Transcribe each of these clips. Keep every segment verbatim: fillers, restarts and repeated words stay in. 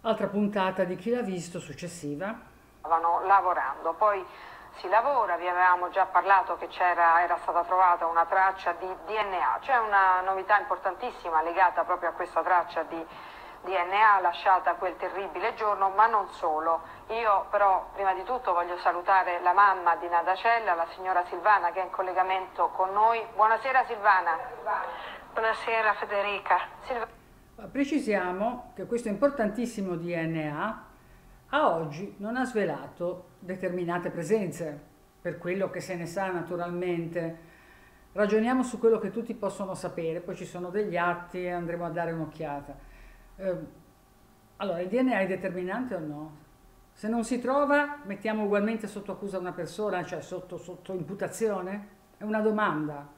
Altra puntata di Chi l'ha visto, successiva. Stavano lavorando, poi si lavora, vi avevamo già parlato che c'era, era stata trovata una traccia di D N A, c'è una novità importantissima legata proprio a questa traccia di D N A lasciata quel terribile giorno, ma non solo. Io però prima di tutto voglio salutare la mamma di Nada Cella, la signora Silvana, che è in collegamento con noi. Buonasera Silvana. Buonasera Federica. Silvana. Precisiamo che questo importantissimo D N A a oggi non ha svelato determinate presenze, per quello che se ne sa naturalmente. Ragioniamo su quello che tutti possono sapere, poi ci sono degli atti e andremo a dare un'occhiata. Eh, allora, il D N A è determinante o no? Se non si trova, mettiamo ugualmente sotto accusa una persona, cioè sotto, sotto imputazione? È una domanda.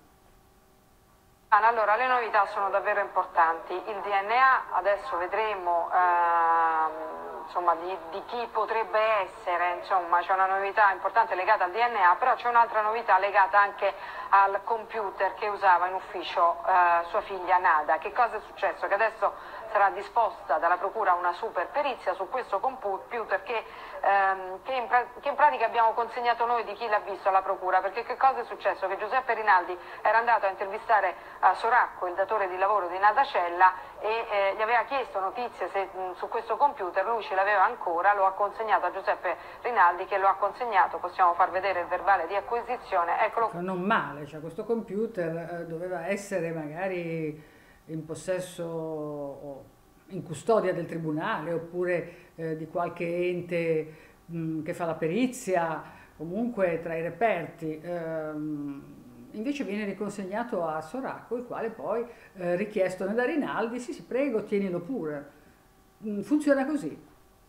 Allora, le novità sono davvero importanti. Il D N A, adesso vedremo ehm, insomma, di, di chi potrebbe essere, insomma, c'è una novità importante legata al D N A, però c'è un'altra novità legata anche al computer che usava in ufficio eh, sua figlia Nada. Che cosa è successo? Che adesso sarà disposta dalla Procura una super perizia su questo computer che, ehm, che, in pra- che in pratica abbiamo consegnato noi di Chi l'ha visto alla Procura, perché che cosa è successo? Che Giuseppe Rinaldi era andato a intervistare a Soracco, il datore di lavoro di Nada Cella, e eh, gli aveva chiesto notizie se, mh, su questo computer, lui ce l'aveva ancora, lo ha consegnato a Giuseppe Rinaldi che lo ha consegnato, possiamo far vedere il verbale di acquisizione, eccolo. Non male, cioè questo computer eh, doveva essere magari in possesso o in custodia del tribunale oppure eh, di qualche ente mh, che fa la perizia, comunque tra i reperti. Ehm, invece viene riconsegnato a Soracco, il quale poi eh, richiesto da Rinaldi, sì sì prego tienilo pure. Mh, funziona così.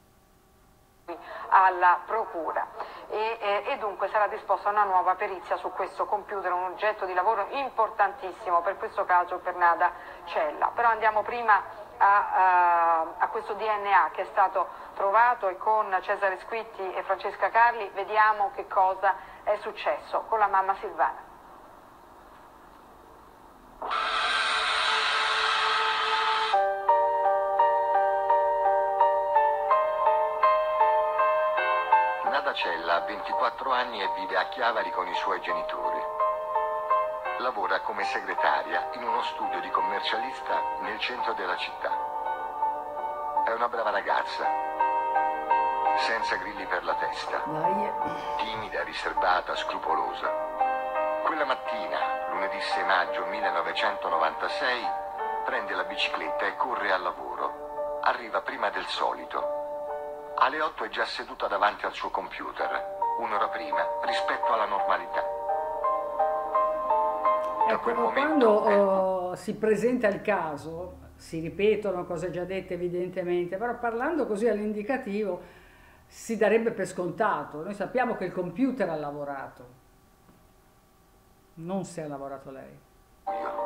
Alla Procura e, e, e dunque sarà disposta una nuova perizia su questo computer, un oggetto di lavoro importantissimo per questo caso per Nada Cella. Però andiamo prima a, a, a questo D N A che è stato trovato e con Cesare Squitti e Francesca Carli vediamo che cosa è successo con la mamma Silvana. Nada Cella ha ventiquattro anni e vive a Chiavari con i suoi genitori. Lavora come segretaria in uno studio di commercialista nel centro della città. È una brava ragazza, senza grilli per la testa, Dai. timida, riservata, scrupolosa. Quella mattina, lunedì sei maggio millenovecentonovantasei, prende la bicicletta e corre al lavoro. Arriva prima del solito. Alle otto è già seduta davanti al suo computer, un'ora prima rispetto alla normalità. Da Ecco, quel quando momento è... oh, si presenta il caso, si ripetono cose già dette evidentemente, però parlando così all'indicativo si darebbe per scontato. Noi sappiamo che il computer ha lavorato, non se ha lavorato lei. io.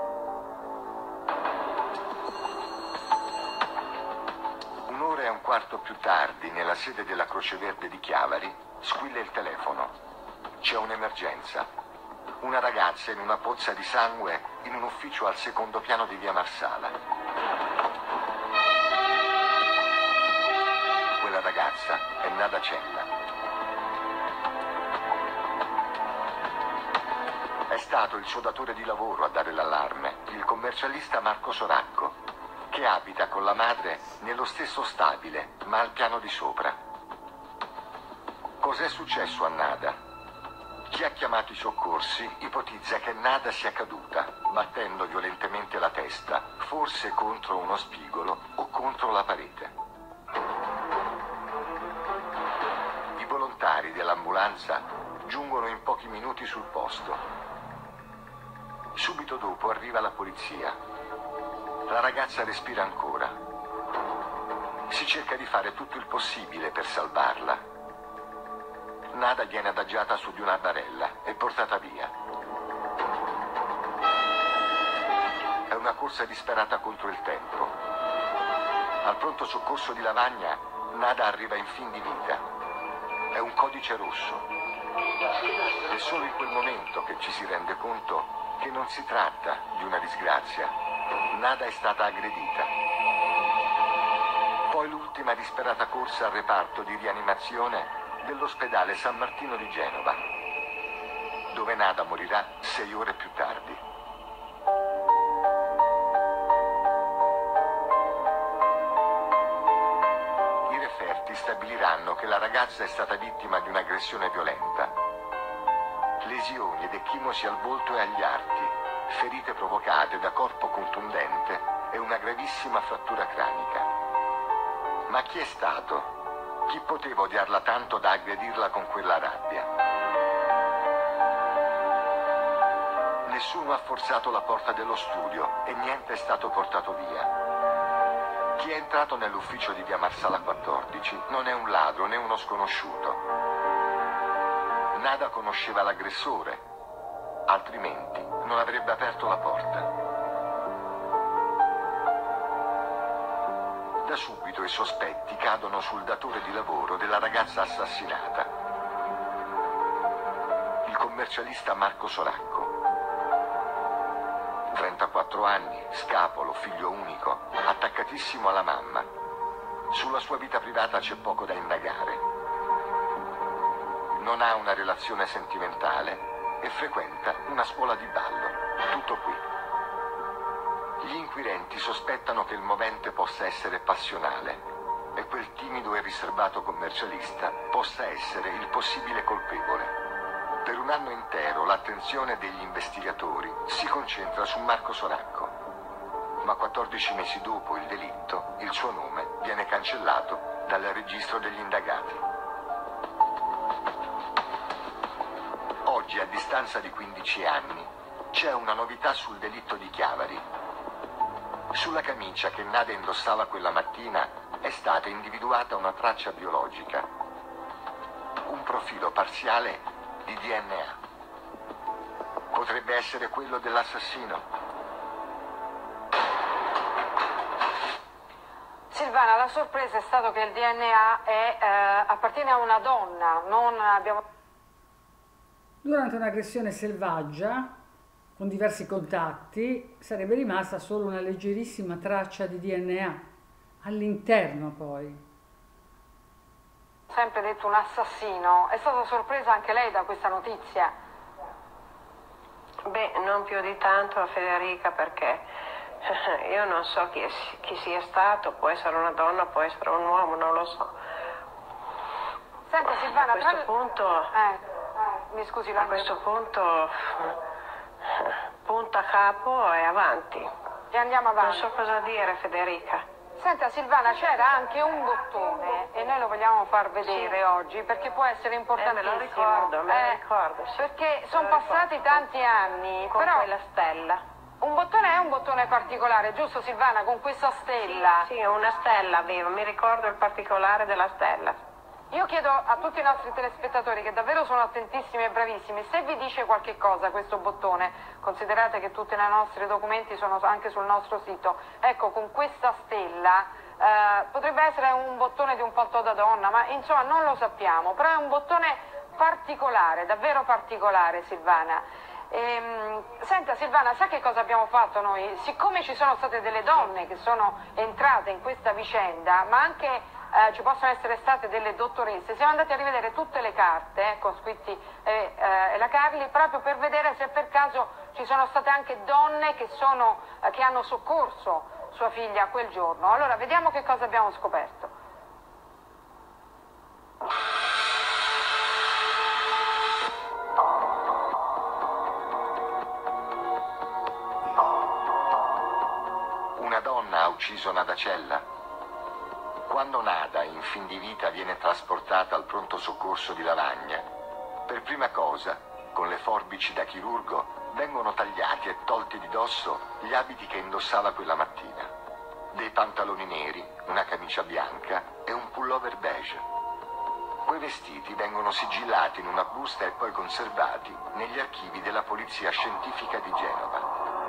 Un'ora e un quarto più tardi, nella sede della Croce Verde di Chiavari, squilla il telefono. C'è un'emergenza. Una ragazza in una pozza di sangue in un ufficio al secondo piano di via Marsala. Quella ragazza è Nada Cella. È stato il suo datore di lavoro a dare l'allarme, il commercialista Marco Soracco, che abita con la madre nello stesso stabile, ma al piano di sopra. Cos'è successo a Nada? Chi ha chiamato i soccorsi ipotizza che Nada sia caduta, battendo violentemente la testa, forse contro uno spigolo o contro la parete. I volontari dell'ambulanza giungono in pochi minuti sul posto. Subito dopo arriva la polizia. La ragazza respira ancora. Si cerca di fare tutto il possibile per salvarla. Nada viene adagiata su di una barella e portata via. È una corsa disperata contro il tempo. Al pronto soccorso di Lavagna, Nada arriva in fin di vita. È un codice rosso. È solo in quel momento che ci si rende conto che non si tratta di una disgrazia. Nada è stata aggredita. Poi l'ultimo l'ultima disperata corsa al reparto di rianimazione dell'ospedale San Martino di Genova, dove Nada morirà sei ore più tardi. I referti stabiliranno che la ragazza è stata vittima di un'aggressione violenta, lesioni ed ecchimosi al volto e agli arti, ferite provocate da corpo contundente e una gravissima frattura cranica. Ma chi è stato? Chi poteva odiarla tanto da aggredirla con quella rabbia? Nessuno ha forzato la porta dello studio e niente è stato portato via. Chi è entrato nell'ufficio di via Marsala quattordici non è un ladro né uno sconosciuto. Nada conosceva l'aggressore, altrimenti non avrebbe aperto la porta. Da subito i sospetti cadono sul datore di lavoro della ragazza assassinata, il commercialista Marco Soracco. trentaquattro anni, scapolo, figlio unico, attaccatissimo alla mamma. Sulla sua vita privata c'è poco da indagare. Non ha una relazione sentimentale e frequenta una scuola di ballo. Tutto qui. Gli inquirenti sospettano che il movente possa essere passionale e quel timido e riservato commercialista possa essere il possibile colpevole. Per un anno intero l'attenzione degli investigatori si concentra su Marco Soracco, ma quattordici mesi dopo il delitto il suo nome viene cancellato dal registro degli indagati. Oggi, a distanza di quindici anni, c'è una novità sul delitto di Chiavari. Sulla camicia che Nada indossava quella mattina è stata individuata una traccia biologica, un profilo parziale di D N A. Potrebbe essere quello dell'assassino. Silvana, la sorpresa è stato che il D N A è, eh, appartiene a una donna, non abbiamo... Durante un'aggressione selvaggia, con diversi contatti, sarebbe rimasta solo una leggerissima traccia di D N A, all'interno poi. Sempre detto un assassino, è stata sorpresa anche lei da questa notizia? Beh, non più di tanto, Federica, perché io non so chi, chi sia stato, può essere una donna, può essere un uomo, non lo so. Senta Silvana, a questo tra... punto, eh, mi scusi, a questo punto punta capo e avanti. E andiamo avanti. Non so cosa dire, Federica. Senta Silvana, c'era anche un bottone e noi lo vogliamo far vedere sì. oggi perché può essere importantissimo. Eh, me lo ricordo, me lo eh, ricordo. Sì. Perché sono passati ricordo. tanti anni, con però quella stella. Un bottone è un bottone particolare, giusto Silvana, con questa stella? Sì, sì, una stella avevo, mi ricordo il particolare della stella. Io chiedo a tutti i nostri telespettatori, che davvero sono attentissimi e bravissimi, se vi dice qualche cosa questo bottone, considerate che tutti i nostri documenti sono anche sul nostro sito, ecco, con questa stella, eh, potrebbe essere un bottone di un palto da donna, ma insomma non lo sappiamo, però è un bottone particolare, davvero particolare, Silvana. Ehm, senta Silvana, sa che cosa abbiamo fatto noi? Siccome ci sono state delle donne che sono entrate in questa vicenda, ma anche Eh, ci possono essere state delle dottoresse, siamo andati a rivedere tutte le carte eh, con Squitti e, eh, e la Carli, proprio per vedere se per caso ci sono state anche donne che, sono, eh, che hanno soccorso sua figlia quel giorno. Allora vediamo che cosa abbiamo scoperto. Una donna ha ucciso Nada Cella? Quando Nada, in fin di vita, viene trasportata al pronto soccorso di Lavagna, per prima cosa, con le forbici da chirurgo, vengono tagliati e tolti di dosso gli abiti che indossava quella mattina. Dei pantaloni neri, una camicia bianca e un pullover beige. Quei vestiti vengono sigillati in una busta e poi conservati negli archivi della Polizia Scientifica di Genova.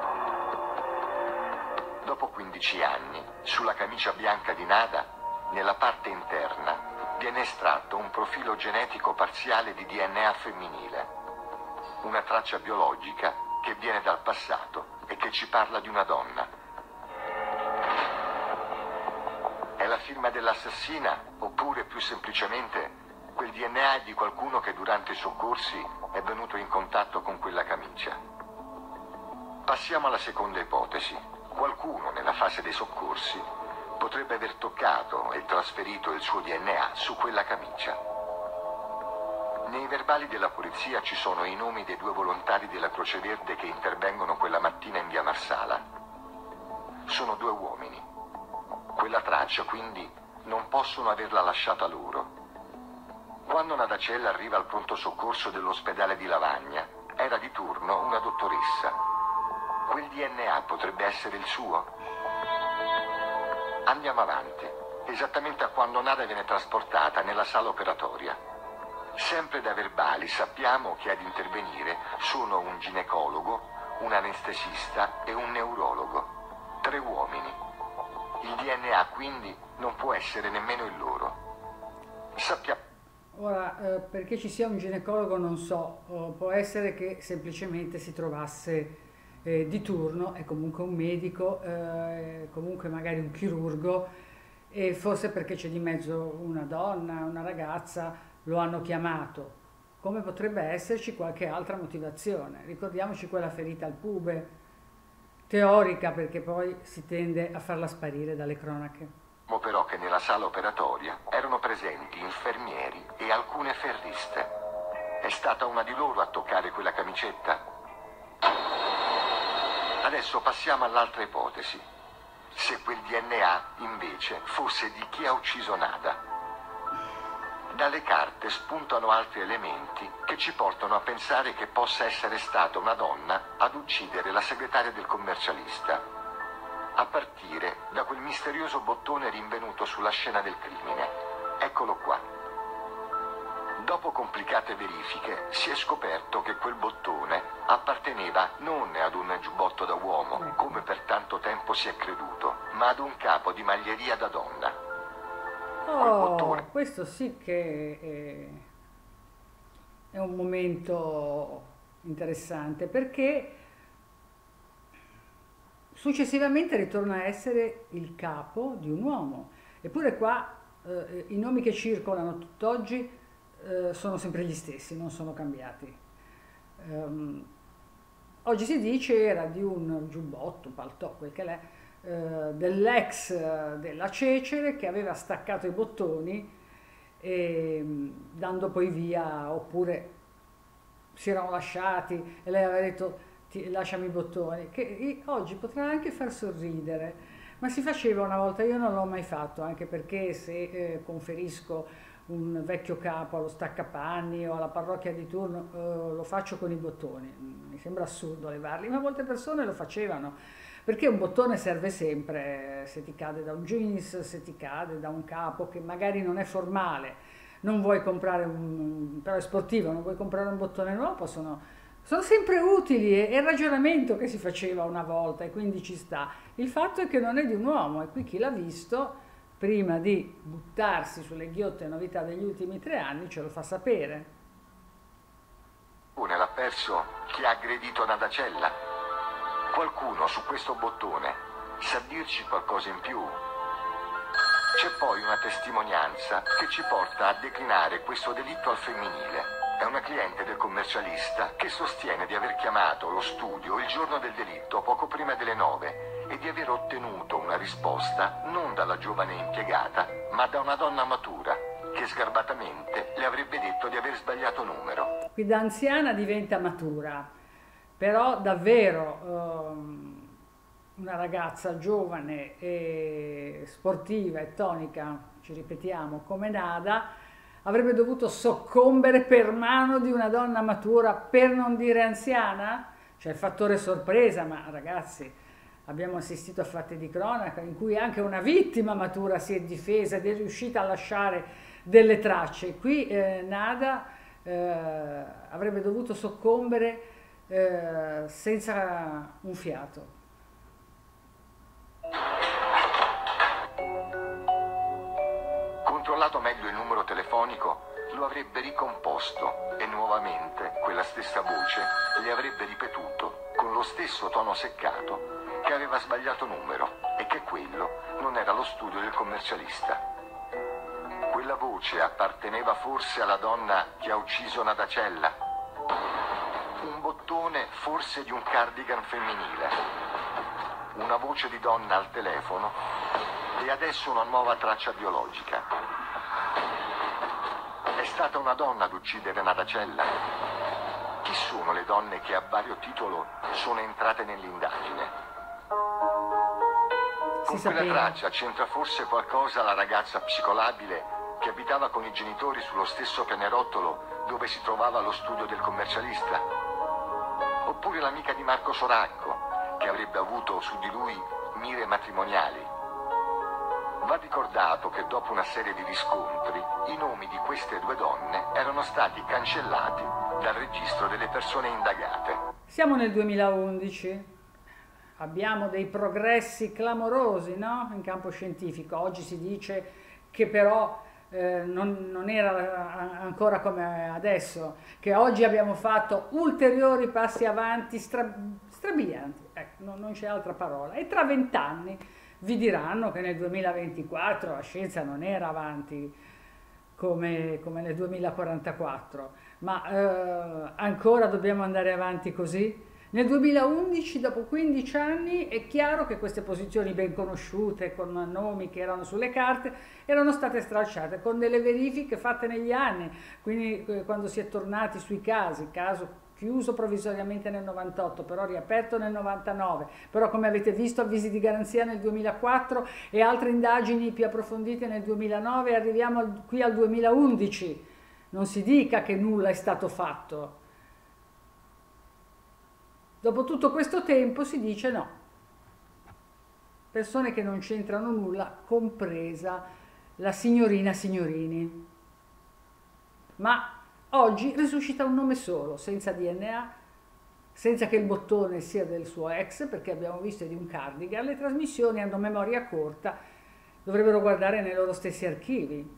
Dopo quindici anni, sulla camicia bianca di Nada, nella parte interna, viene estratto un profilo genetico parziale di D N A femminile, una traccia biologica che viene dal passato e che ci parla di una donna. È la firma dell'assassina oppure, più semplicemente, quel D N A è di qualcuno che durante i soccorsi è venuto in contatto con quella camicia? Passiamo alla seconda ipotesi. Qualcuno nella fase dei soccorsi potrebbe aver toccato e trasferito il suo D N A su quella camicia. Nei verbali della polizia ci sono i nomi dei due volontari della Croce Verde che intervengono quella mattina in via Marsala. Sono due uomini. Quella traccia, quindi, non possono averla lasciata loro. Quando Nadacella arriva al pronto soccorso dell'ospedale di Lavagna, era di turno una dottoressa. Quel D N A potrebbe essere il suo? Andiamo avanti, esattamente a quando Nada viene trasportata nella sala operatoria. Sempre da verbali sappiamo che ad intervenire sono un ginecologo, un anestesista e un neurologo. Tre uomini. Il D N A quindi non può essere nemmeno il loro. Sappiamo. Ora, eh, perché ci sia un ginecologo non so, oh, può essere che semplicemente si trovasse eh, di turno, è comunque un medico, eh, comunque magari un chirurgo, e forse perché c'è di mezzo una donna, una ragazza, lo hanno chiamato. Come potrebbe esserci qualche altra motivazione? Ricordiamoci quella ferita al pube, teorica, perché poi si tende a farla sparire dalle cronache. Però che nella sala operatoria erano presenti infermieri e alcune ferriste. È stata una di loro a toccare quella camicetta? Adesso passiamo all'altra ipotesi. Se quel D N A, invece, fosse di chi ha ucciso Nada. Dalle carte spuntano altri elementi che ci portano a pensare che possa essere stata una donna ad uccidere la segretaria del commercialista. A partire da quel misterioso bottone rinvenuto sulla scena del crimine. Eccolo qua. Dopo complicate verifiche si è scoperto che quel bottone apparteneva non ad un giubbotto da uomo, come per tanto tempo si è creduto, ma ad un capo di maglieria da donna. Oh, bottone... questo sì che è, è un momento interessante, perché successivamente ritorna a essere il capo di un uomo. Eppure qua eh, i nomi che circolano tutt'oggi eh, sono sempre gli stessi, non sono cambiati. Um, oggi si dice era di un giubbotto, paltò, quel che è, eh, dell'ex della Cecere che aveva staccato i bottoni e, dando poi via, oppure si erano lasciati e lei aveva detto ti, lasciami i bottoni, che oggi potrà anche far sorridere, ma si faceva una volta. Io non l'ho mai fatto, anche perché se eh, conferisco un vecchio capo allo staccapanni o alla parrocchia di turno, eh, lo faccio con i bottoni. Mi sembra assurdo levarli, ma molte persone lo facevano, perché un bottone serve sempre, se ti cade da un jeans, se ti cade da un capo che magari non è formale, non vuoi comprare un, però è sportivo, non vuoi comprare un bottone nuovo, possono... Sono sempre utili, è il ragionamento che si faceva una volta e quindi ci sta. Il fatto è che non è di un uomo, e qui chi l'ha visto, prima di buttarsi sulle ghiotte novità degli ultimi tre anni, ce lo fa sapere. L'ha perso chi ha aggredito Nadacella? Qualcuno su questo bottone sa dirci qualcosa in più? C'è poi una testimonianza che ci porta a declinare questo delitto al femminile. È una cliente del commercialista che sostiene di aver chiamato lo studio il giorno del delitto poco prima delle nove e di aver ottenuto una risposta non dalla giovane impiegata, ma da una donna matura che sgarbatamente le avrebbe detto di aver sbagliato numero. Qui da anziana diventa matura, però davvero um, una ragazza giovane e sportiva e tonica, ci ripetiamo, come Nada, avrebbe dovuto soccombere per mano di una donna matura, per non dire anziana? C'è il fattore sorpresa, ma ragazzi, abbiamo assistito a fatti di cronaca in cui anche una vittima matura si è difesa ed è riuscita a lasciare delle tracce. Qui eh, Nada eh, avrebbe dovuto soccombere eh, senza un fiato. Controllato meglio il numero telefonico, lo avrebbe ricomposto e nuovamente quella stessa voce le avrebbe ripetuto con lo stesso tono seccato che aveva sbagliato numero e che quello non era lo studio del commercialista. Quella voce apparteneva forse alla donna che ha ucciso Nadacella? Un bottone forse di un cardigan femminile? Una voce di donna al telefono e adesso una nuova traccia biologica. È stata una donna ad uccidere Nadacella? Chi sono le donne che a vario titolo sono entrate nell'indagine? Con quella traccia c'entra forse qualcosa la ragazza psicolabile che abitava con i genitori sullo stesso pianerottolo dove si trovava lo studio del commercialista? Oppure l'amica di Marco Soracco, che avrebbe avuto su di lui mire matrimoniali? Va ricordato che dopo una serie di riscontri, i nomi di queste due donne erano stati cancellati dal registro delle persone indagate. Siamo nel duemilaundici. Abbiamo dei progressi clamorosi, no? In campo scientifico. Oggi si dice che però eh, non, non era ancora come adesso, che oggi abbiamo fatto ulteriori passi avanti stra, strabilianti, ecco, non, non c'è altra parola. E tra vent'anni vi diranno che nel duemilaventiquattro la scienza non era avanti come, come nel duemilaquarantaquattro, ma eh, ancora dobbiamo andare avanti così? Nel duemilaundici, dopo quindici anni, è chiaro che queste posizioni ben conosciute, con nomi che erano sulle carte, erano state stralciate con delle verifiche fatte negli anni. Quindi eh, quando si è tornati sui casi, caso chiuso provvisoriamente nel novantotto, però riaperto nel novantanove, però come avete visto avvisi di garanzia nel duemilaquattro e altre indagini più approfondite nel duemilanove, arriviamo al, qui al duemilaundici. Non si dica che nulla è stato fatto. Dopo tutto questo tempo si dice no, persone che non c'entrano nulla, compresa la signorina Signorini. Ma oggi risuscita un nome solo, senza D N A, senza che il bottone sia del suo ex, perché abbiamo visto di un cardigan. Le trasmissioni hanno memoria corta, dovrebbero guardare nei loro stessi archivi.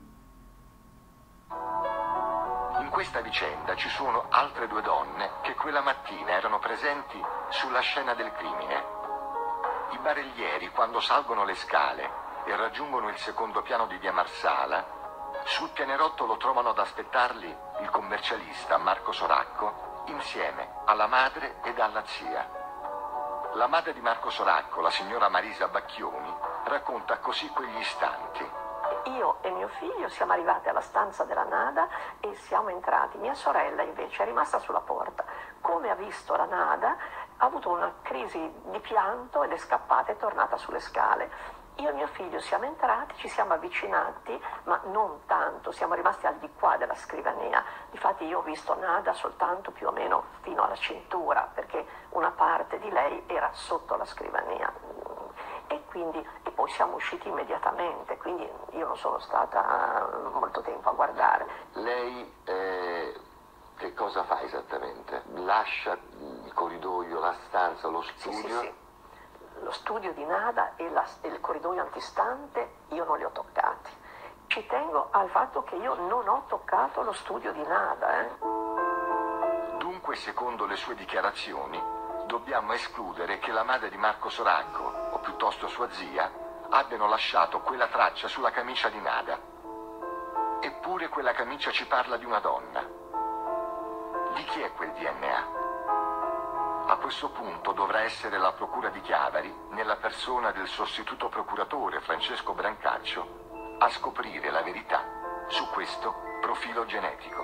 In questa vicenda ci sono altre due donne che quella mattina erano presenti sulla scena del crimine. I barellieri, quando salgono le scale e raggiungono il secondo piano di via Marsala, sul pianerottolo trovano ad aspettarli il commercialista Marco Soracco insieme alla madre ed alla zia. La madre di Marco Soracco, la signora Marisa Bacchioni, racconta così quegli istanti. Io e mio figlio siamo arrivati alla stanza della Nada e siamo entrati. Mia sorella invece è rimasta sulla porta. Come ha visto la Nada, ha avuto una crisi di pianto ed è scappata e è tornata sulle scale. Io e mio figlio siamo entrati, ci siamo avvicinati, ma non tanto, siamo rimasti al di qua della scrivania. Difatti io ho visto Nada soltanto più o meno fino alla cintura, perché una parte di lei era sotto la scrivania. E, quindi, e poi siamo usciti immediatamente, quindi io non sono stata molto tempo a guardare. Lei eh, che cosa fa esattamente? Lascia il corridoio, la stanza, lo studio? Sì, sì, sì. Lo studio di Nada e, la, e il corridoio antistante io non li ho toccati. Ci tengo al fatto che io non ho toccato lo studio di Nada. Eh. Dunque, secondo le sue dichiarazioni, dobbiamo escludere che la madre di Marco Soracco, o piuttosto sua zia, abbiano lasciato quella traccia sulla camicia di Nada. Eppure quella camicia ci parla di una donna. Di chi è quel D N A? A questo punto dovrà essere la procura di Chiavari, nella persona del sostituto procuratore Francesco Brancaccio, a scoprire la verità su questo profilo genetico.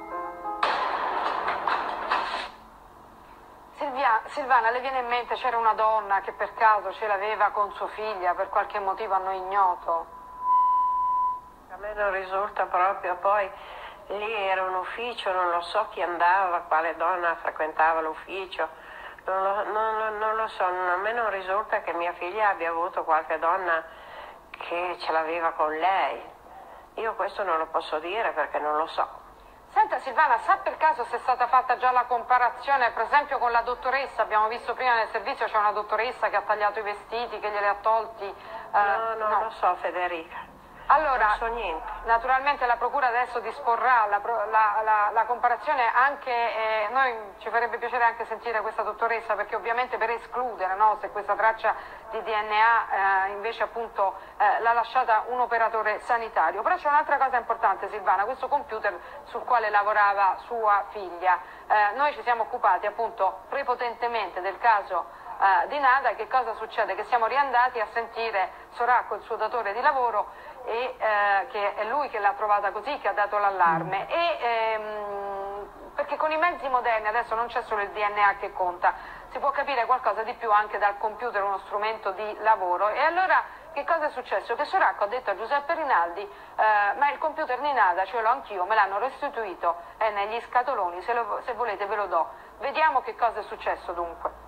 Silvia, Silvana, le viene in mente, c'era una donna che per caso ce l'aveva con sua figlia, per qualche motivo a noi ignoto? A me non risulta proprio, poi lì era un ufficio, non lo so chi andava, quale donna frequentava l'ufficio. Non lo, non, non lo so, a me non risulta che mia figlia abbia avuto qualche donna che ce l'aveva con lei. Io questo non lo posso dire perché non lo so. Senta Silvana, sa per caso se è stata fatta già la comparazione, per esempio con la dottoressa? Abbiamo visto prima nel servizio c'è una dottoressa che ha tagliato i vestiti, che glieli ha tolti. Eh, no, non no. lo so Federica. Allora, non so niente. Naturalmente la Procura adesso disporrà la, la, la, la comparazione anche, eh, noi ci farebbe piacere anche sentire questa dottoressa, perché ovviamente per escludere, no, se questa traccia di D N A eh, invece appunto eh, l'ha lasciata un operatore sanitario. Però c'è un'altra cosa importante, Silvana, questo computer sul quale lavorava sua figlia. Eh, noi ci siamo occupati appunto prepotentemente del caso Uh, di Nada. Che cosa succede? Che siamo riandati a sentire Soracco, il suo datore di lavoro, e, uh, che è lui che l'ha trovata così, che ha dato l'allarme. E, ehm, perché con i mezzi moderni adesso non c'è solo il D N A che conta, si può capire qualcosa di più anche dal computer, uno strumento di lavoro. E allora che cosa è successo? Che Soracco ha detto a Giuseppe Rinaldi uh, ma il computer di Nada ce l'ho anch'io, me l'hanno restituito, è negli scatoloni, se, lo, se volete ve lo do. Vediamo che cosa è successo dunque.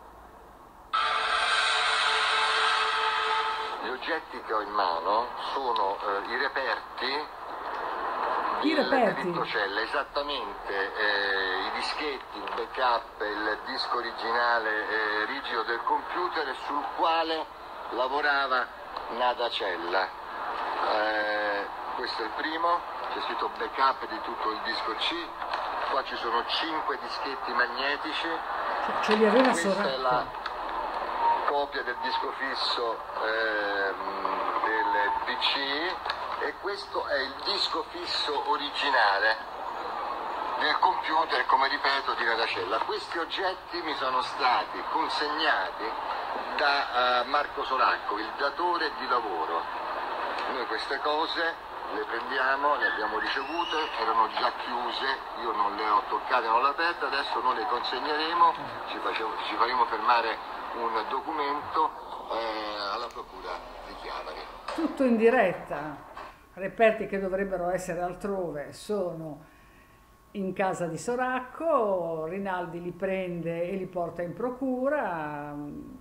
Gli oggetti che ho in mano sono eh, i reperti I del reperti. delitto Cella, esattamente eh, i dischetti, il backup, il disco originale eh, rigido del computer sul quale lavorava Nada Cella. Eh, questo è il primo, c'è scritto backup di tutto il disco C, qua ci sono cinque dischetti magnetici. Ce li aveva Questa Soracco. è la copia del disco fisso ehm, del P C, e questo è il disco fisso originale del computer, come ripeto, di Nada Cella. Questi oggetti mi sono stati consegnati da uh, Marco Soracco, il datore di lavoro. Noi queste cose le prendiamo, le abbiamo ricevute, erano già chiuse, io non le ho toccate, non le ho aperte, adesso noi le consegneremo, ci, facevo, ci faremo fermare un documento eh, alla Procura di Chiavari. Tutto in diretta, reperti che dovrebbero essere altrove sono in casa di Soracco, Rinaldi li prende e li porta in procura,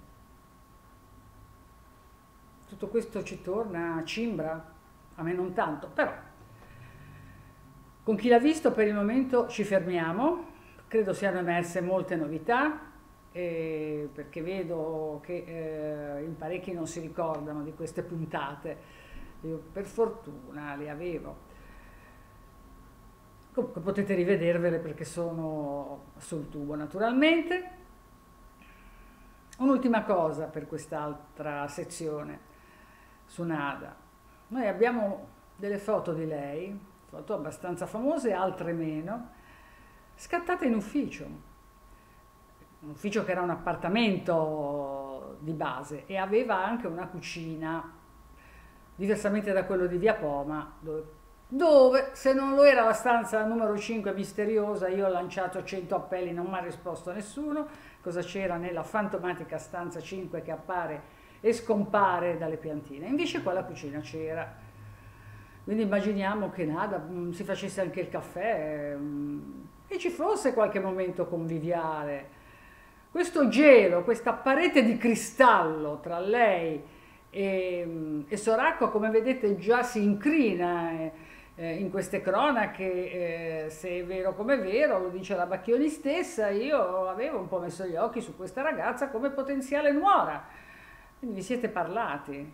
tutto questo ci torna a cimbra, a me non tanto, però con chi l'ha visto per il momento ci fermiamo, credo siano emerse molte novità. Eh, perché vedo che eh, in parecchi non si ricordano di queste puntate, io per fortuna le avevo. Comunque potete rivedervele perché sono sul tubo naturalmente. Un'ultima cosa per quest'altra sezione su Nada, noi abbiamo delle foto di lei, foto abbastanza famose, altre meno, scattate in ufficio. Un ufficio che era un appartamento di base e aveva anche una cucina, diversamente da quello di Via Poma, dove, dove se non lo era la stanza numero cinque misteriosa, io ho lanciato cento appelli, non mi ha risposto nessuno, cosa c'era nella fantomatica stanza cinque che appare e scompare dalle piantine. Invece qua la cucina c'era, quindi immaginiamo che Nada mh, si facesse anche il caffè mh, e ci fosse qualche momento conviviale. Questo gelo, questa parete di cristallo tra lei e, e Soracco, come vedete, già si incrina eh, eh, in queste cronache, eh, se è vero come è vero, lo dice la Bacchioni stessa, io avevo un po' messo gli occhi su questa ragazza come potenziale nuora, quindi vi siete parlati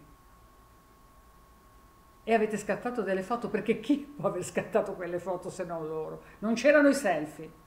e avete scattato delle foto, perché chi può aver scattato quelle foto se non loro? Non c'erano i selfie.